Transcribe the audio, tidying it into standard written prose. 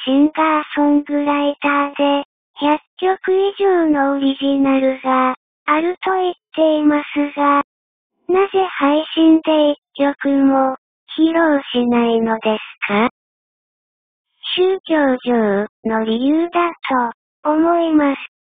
シンガーソングライターで、100曲以上のオリジナルがあると言っていますが、なぜ配信で1曲も披露しないのですか？宗教上の理由だと思います